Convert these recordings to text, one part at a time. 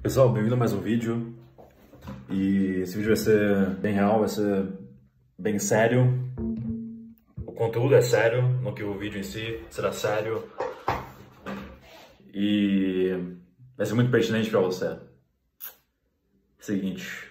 Pessoal, bem-vindo a mais um vídeo. E esse vídeo vai ser bem real, vai ser bem sério. O conteúdo é sério, no que o vídeo em si será sério. E vai ser muito pertinente para você. Seguinte,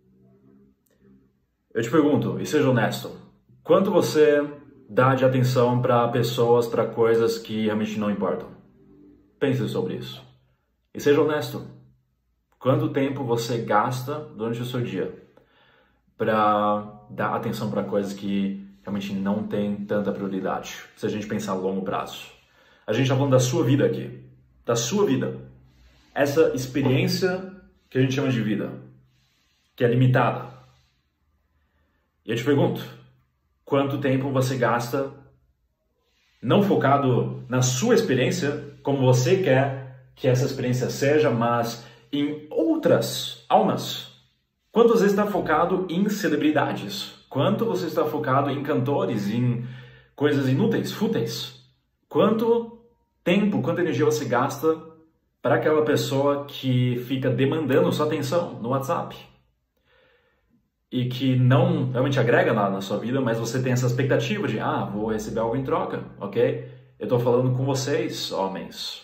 eu te pergunto, e seja honesto, quanto você dá de atenção para pessoas, para coisas que realmente não importam? Pense sobre isso. E seja honesto. Quanto tempo você gasta durante o seu dia para dar atenção para coisas que realmente não têm tanta prioridade? Se a gente pensar a longo prazo. A gente está falando da sua vida aqui. Da sua vida. Essa experiência que a gente chama de vida. Que é limitada. E eu te pergunto, quanto tempo você gasta não focado na sua experiência, como você quer que essa experiência seja, mas em outras almas? Quanto você está focado em celebridades? Quanto você está focado em cantores, em coisas inúteis, fúteis? Quanto tempo, quanta energia você gasta para aquela pessoa que fica demandando sua atenção no WhatsApp? E que não realmente agrega nada na sua vida, mas você tem essa expectativa de, vou receber algo em troca, ok? Eu estou falando com vocês, homens.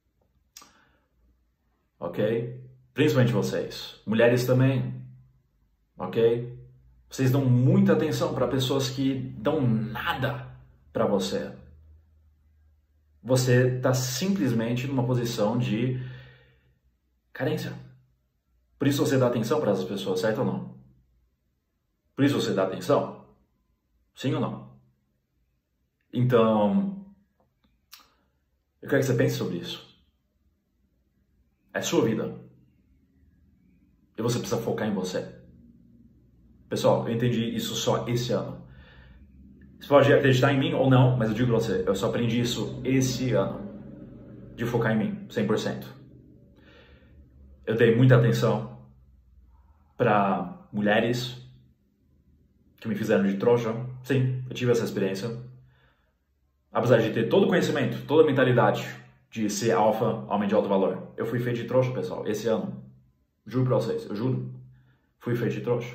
Ok? Principalmente vocês. Mulheres também. Ok? Vocês dão muita atenção para pessoas que dão nada para você. Você está simplesmente numa posição de carência. Por isso você dá atenção para essas pessoas, certo ou não? Por isso você dá atenção? Sim ou não? Então, eu quero que você pense sobre isso. É sua vida. E você precisa focar em você. Pessoal, eu entendi isso só esse ano. Você pode acreditar em mim ou não, mas eu digo pra você, eu só aprendi isso esse ano. De focar em mim, 100%. Eu dei muita atenção para mulheres que me fizeram de trouxa. Sim, eu tive essa experiência. Apesar de ter todo o conhecimento, toda a mentalidade de ser alfa, homem de alto valor, eu fui feito de trouxa, pessoal, esse ano. Juro pra vocês, eu juro. Fui feito de trouxa.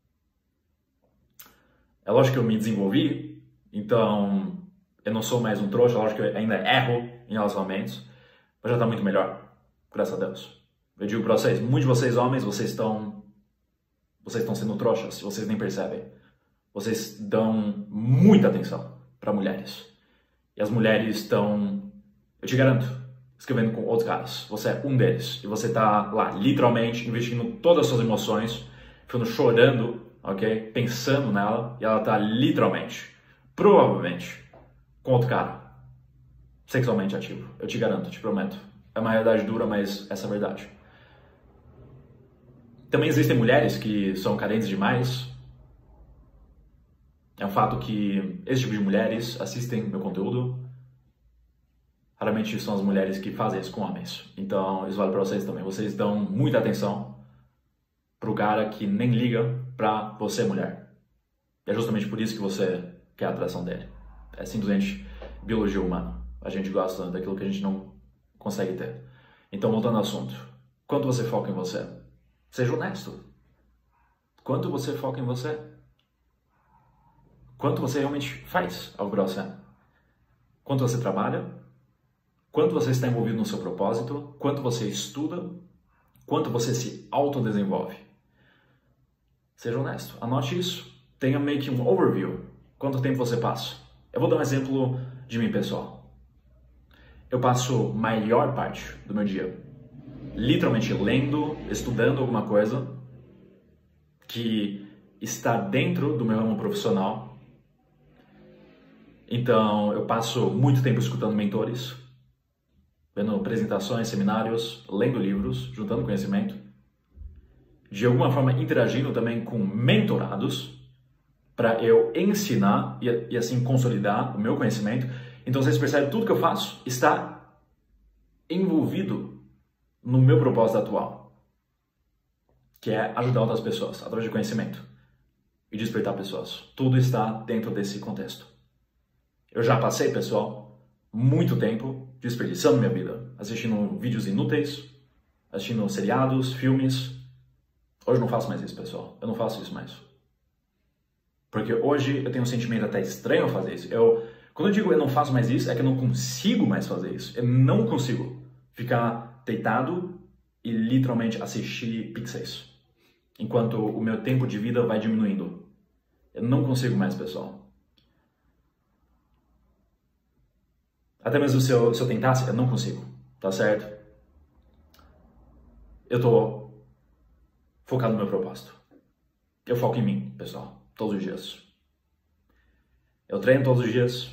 É lógico que eu me desenvolvi, então eu não sou mais um trouxa, é lógico que eu ainda erro em relacionamentos, mas já tá muito melhor, graças a Deus. Eu digo pra vocês, muitos de vocês homens, vocês estão sendo trouxas, vocês nem percebem. Vocês dão muita atenção para mulheres. E as mulheres estão, eu te garanto, escrevendo com outros caras. Você é um deles. E você tá lá, literalmente, investindo todas as suas emoções, ficando chorando, ok? Pensando nela. E ela tá literalmente, provavelmente, com outro cara. Sexualmente ativo. Eu te garanto, eu te prometo. É uma realidade dura, mas essa é a verdade. Também existem mulheres que são carentes demais. É um fato que esse tipo de mulheres assistem meu conteúdo. Raramente são as mulheres que fazem isso com homens. Então, isso vale pra vocês também. Vocês dão muita atenção pro cara que nem liga pra você, mulher. E é justamente por isso que você quer a atração dele. É simplesmente biologia humana. A gente gosta daquilo que a gente não consegue ter. Então, voltando ao assunto. Quanto você foca em você? Seja honesto. Quanto você foca em você? Quanto você realmente faz algo para você? Quanto você trabalha? Quanto você está envolvido no seu propósito? Quanto você estuda? Quanto você se autodesenvolve? Seja honesto, anote isso. Tenha meio que um overview. Quanto tempo você passa? Eu vou dar um exemplo de mim, pessoal. Eu passo maior parte do meu dia literalmente lendo, estudando alguma coisa que está dentro do meu ramo profissional. Então, eu passo muito tempo escutando mentores, vendo apresentações, seminários, lendo livros, juntando conhecimento. De alguma forma, interagindo também com mentorados, para eu ensinar e assim consolidar o meu conhecimento. Então, vocês percebem, tudo que eu faço está envolvido no meu propósito atual, que é ajudar outras pessoas através de conhecimento e despertar pessoas. Tudo está dentro desse contexto. Eu já passei, pessoal, muito tempo desperdiçando minha vida, assistindo vídeos inúteis, assistindo seriados, filmes. Hoje eu não faço mais isso, pessoal. Eu não faço isso mais. Porque hoje eu tenho um sentimento até estranho fazer isso. Quando eu digo eu não faço mais isso, é que eu não consigo mais fazer isso. Eu não consigo ficar deitado e literalmente assistir pixels. Enquanto o meu tempo de vida vai diminuindo. Eu não consigo mais, pessoal. Até mesmo se eu tentasse, eu não consigo. Tá certo? Eu tô focado no meu propósito. Eu foco em mim, pessoal. Todos os dias. Eu treino todos os dias.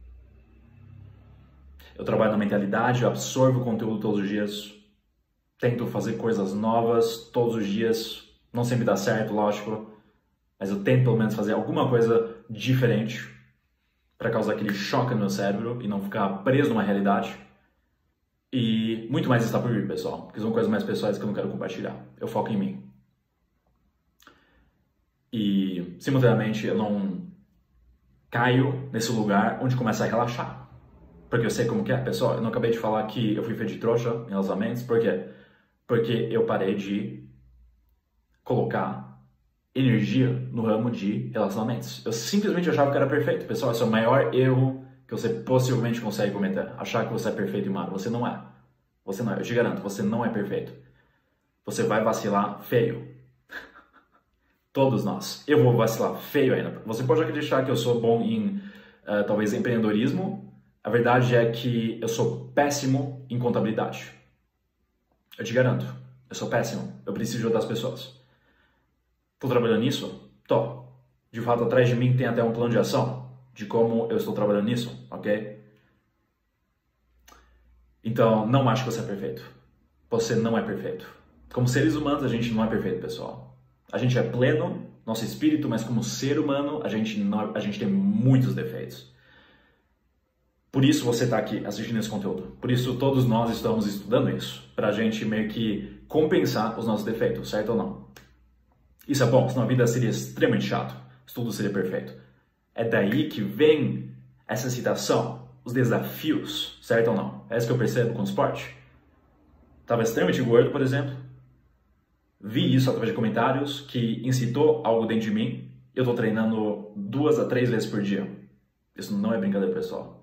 Eu trabalho na mentalidade, eu absorvo conteúdo todos os dias. Tento fazer coisas novas todos os dias. Não sempre dá certo, lógico. Mas eu tento pelo menos fazer alguma coisa diferente para causar aquele choque no meu cérebro e não ficar preso numa realidade. E muito mais está por vir, pessoal. Porque são coisas mais pessoais que eu não quero compartilhar. Eu foco em mim. E, simultaneamente, eu não caio nesse lugar onde começa a relaxar. Porque eu sei como que é, pessoal. Eu não acabei de falar que eu fui feito de trouxa em relacionamentos. Por quê? Porque eu parei de colocar energia no ramo de relacionamentos. Eu simplesmente achava que era perfeito. Pessoal, esse é o maior erro que você possivelmente consegue cometer. Achar que você é perfeito e mal. Você não é. Você não é. Eu te garanto, você não é perfeito. Você vai vacilar feio. Todos nós. Eu vou vacilar feio ainda. Você pode acreditar que eu sou bom em, talvez, empreendedorismo. A verdade é que eu sou péssimo em contabilidade. Eu te garanto. Eu sou péssimo. Eu preciso de outras pessoas. Estou trabalhando nisso? Tô. De fato, atrás de mim tem até um plano de ação de como eu estou trabalhando nisso, ok? Então, não acho que você é perfeito. Você não é perfeito. Como seres humanos, a gente não é perfeito, pessoal. A gente é pleno, nosso espírito, mas como ser humano, a gente tem muitos defeitos. Por isso você está aqui assistindo esse conteúdo. Por isso todos nós estamos estudando isso. Para a gente meio que compensar os nossos defeitos, certo ou não? Isso é bom, senão a vida seria extremamente chato. Se tudo seria perfeito. É daí que vem essa citação, os desafios, certo ou não? É isso que eu percebo com o esporte. Estava extremamente gordo, por exemplo. Vi isso através de comentários que incitou algo dentro de mim. Eu estou treinando 2 a 3 vezes por dia. Isso não é brincadeira, pessoal.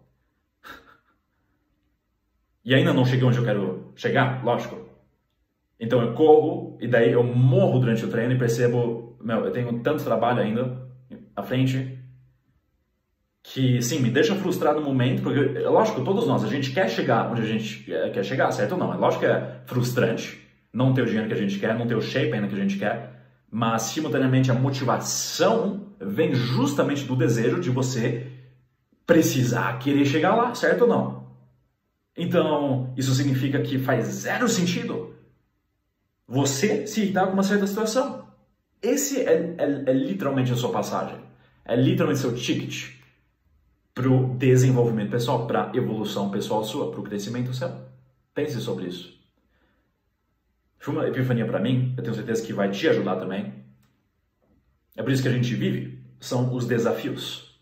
E ainda não cheguei onde eu quero chegar, lógico. Então eu corro e daí eu morro durante o treino e percebo, eu tenho tanto trabalho ainda à frente que, sim, me deixa frustrado no momento, porque, lógico, todos nós, a gente quer chegar onde a gente quer chegar, certo ou não? É lógico que é frustrante não ter o dinheiro que a gente quer, não ter o shape ainda que a gente quer, mas, simultaneamente, a motivação vem justamente do desejo de você precisar querer chegar lá, certo ou não? Então, isso significa que faz zero sentido você se irritar com uma certa situação. Esse é literalmente a sua passagem. É literalmente seu ticket para o desenvolvimento pessoal, para a evolução pessoal sua, para o crescimento seu. Pense sobre isso. Foi uma epifania para mim, eu tenho certeza que vai te ajudar também. É por isso que a gente vive, são os desafios.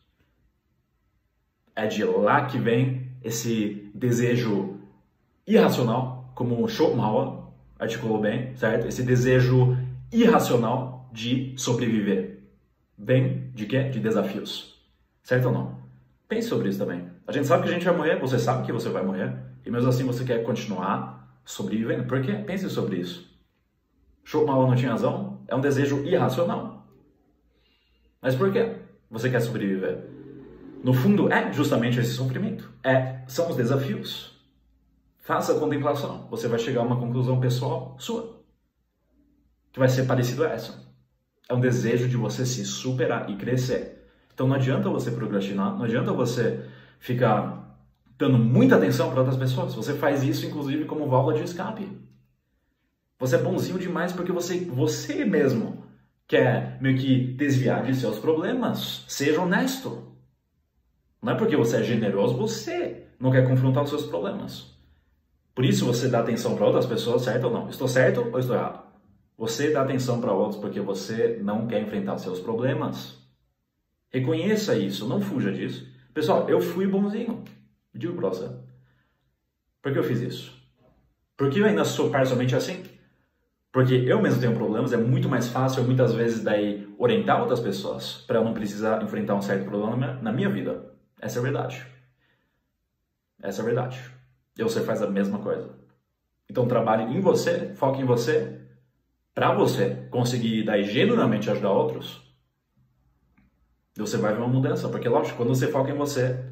É de lá que vem esse desejo irracional, como o Schopenhauer articulou bem, certo? Esse desejo irracional de sobreviver. Vem de quê? De desafios. Certo ou não? Pense sobre isso também. A gente sabe que a gente vai morrer, você sabe que você vai morrer, e mesmo assim você quer continuar sobrevivendo. Por quê? Pense sobre isso. Schopenhauer não tinha razão? É um desejo irracional. Mas por quê? Você quer sobreviver? No fundo, é justamente esse sofrimento. São os desafios. Faça a contemplação. Você vai chegar a uma conclusão pessoal sua, que vai ser parecido a essa. É um desejo de você se superar e crescer. Então não adianta você procrastinar, não adianta você ficar dando muita atenção para outras pessoas. Você faz isso, inclusive, como válvula de escape. Você é bonzinho demais porque você mesmo quer meio que desviar de seus problemas. Seja honesto. Não é porque você é generoso, você não quer confrontar os seus problemas. Por isso você dá atenção para outras pessoas, certo ou não? Estou certo ou estou errado? Você dá atenção para outros porque você não quer enfrentar os seus problemas. Reconheça isso, não fuja disso. Pessoal, eu fui bonzinho. Digo para você. Por que eu fiz isso? Por que eu ainda sou parcialmente assim? Porque eu mesmo tenho problemas, é muito mais fácil muitas vezes daí orientar outras pessoas para eu não precisar enfrentar um certo problema na minha vida. Essa é a verdade. Essa é a verdade. E você faz a mesma coisa. Então trabalhe em você, foque em você, para você conseguir daí genuinamente ajudar outros. Você vai ver uma mudança, porque lógico, quando você foca em você,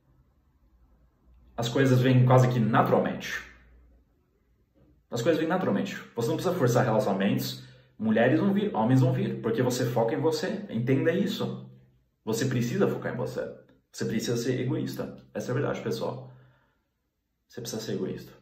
as coisas vêm quase que naturalmente. As coisas vêm naturalmente. Você não precisa forçar relacionamentos. Mulheres vão vir, homens vão vir, porque você foca em você. Entenda isso. Você precisa focar em você. Você precisa ser egoísta. Essa é a verdade, pessoal. Você precisa ser egoísta.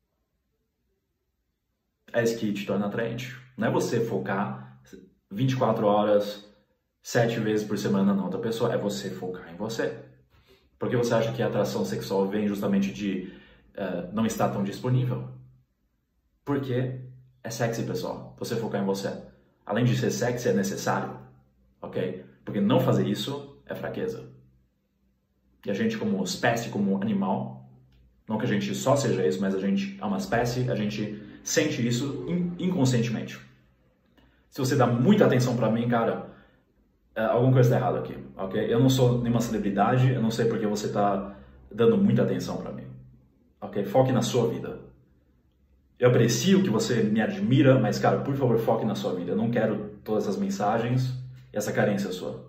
É isso que te torna atraente. Não é você focar 24 horas, 7 vezes por semana na outra pessoa. É você focar em você. Porque você acha que a atração sexual vem justamente de não estar tão disponível. Porque é sexy, pessoal, você focar em você. Além de ser sexy, é necessário, ok? Porque não fazer isso é fraqueza. E a gente, como espécie, como animal, não que a gente só seja isso, mas a gente é uma espécie, a gente sente isso inconscientemente. Se você dá muita atenção pra mim, cara, alguma coisa está errada aqui, ok? Eu não sou nenhuma celebridade, eu não sei porque você tá dando muita atenção pra mim, ok? Foque na sua vida. Eu aprecio que você me admira, mas, cara, por favor, foque na sua vida. Eu não quero todas essas mensagens e essa carência sua.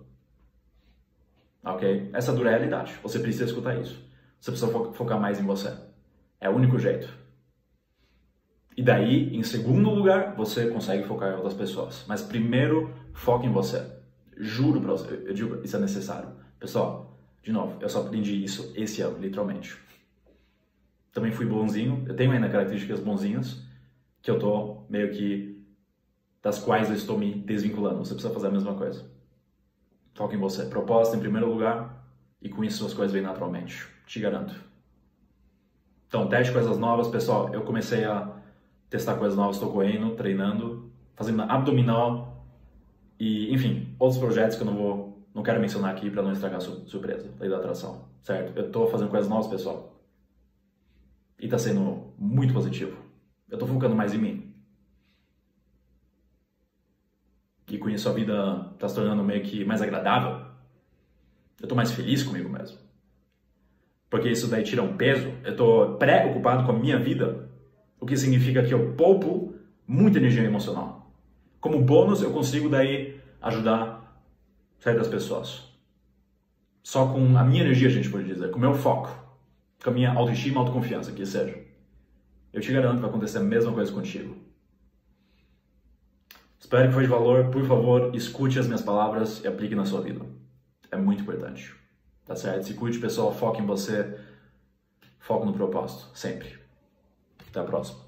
Ok? Essa é a dura realidade. Você precisa escutar isso. Você precisa focar mais em você. É o único jeito. E daí, em segundo lugar, você consegue focar em outras pessoas. Mas primeiro, foque em você. Juro pra você. Eu digo, isso é necessário. Pessoal, de novo, eu só aprendi isso esse ano, literalmente. Também fui bonzinho, eu tenho ainda características bonzinhas, que eu tô meio que, das quais eu estou me desvinculando. Você precisa fazer a mesma coisa. Foca em você. Propósito em primeiro lugar, e com isso as coisas vêm naturalmente. Te garanto. Então, teste coisas novas. Pessoal, eu comecei a testar coisas novas, estou correndo, treinando, fazendo abdominal, e, enfim, outros projetos que eu não quero mencionar aqui para não estragar a surpresa, lei da atração, certo? Eu tô fazendo coisas novas, pessoal. E está sendo muito positivo. Eu estou focando mais em mim. E com isso a vida está se tornando meio que mais agradável. Eu estou mais feliz comigo mesmo. Porque isso daí tira um peso. Eu estou preocupado com a minha vida. O que significa que eu poupo muita energia emocional. Como bônus, eu consigo daí ajudar certas pessoas. Só com a minha energia, a gente pode dizer. Com o meu foco. Com a minha autoestima e autoconfiança, que seja. Eu te garanto que vai acontecer a mesma coisa contigo. Espero que foi de valor. Por favor, escute as minhas palavras e aplique na sua vida. É muito importante. Tá certo? Se cuide, pessoal. Foque em você. Foco no propósito. Sempre. Até a próxima.